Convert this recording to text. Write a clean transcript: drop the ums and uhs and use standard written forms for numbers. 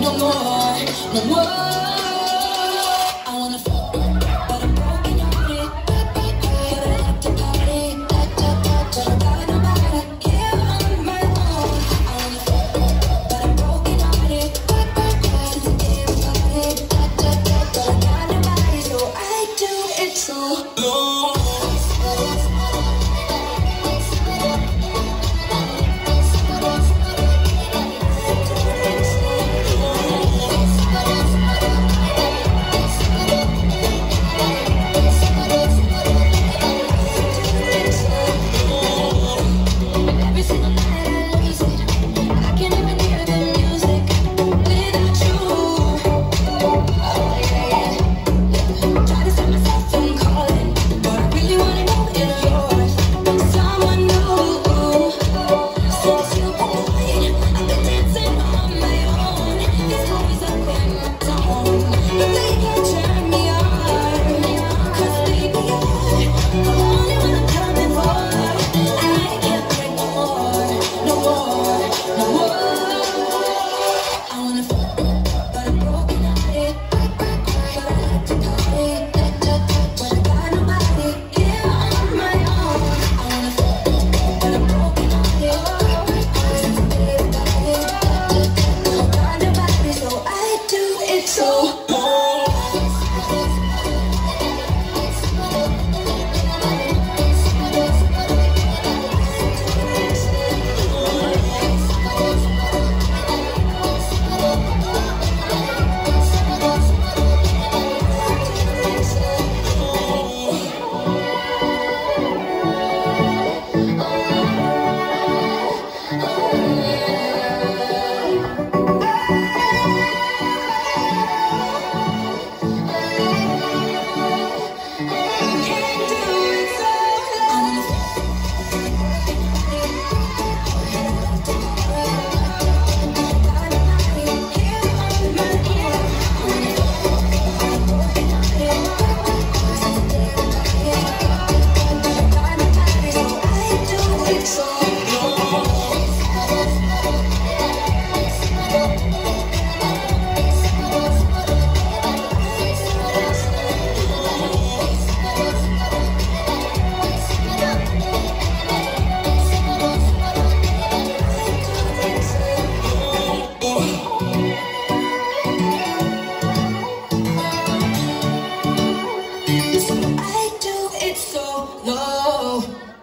no more, no more. I wanna fuck, but I'm broken hearted. But I like to party, but I got nobody here on my own. I wanna fuck, but I'm broken hearted. Since the day we started, but I got nobody, so I do it so long. I do it so low.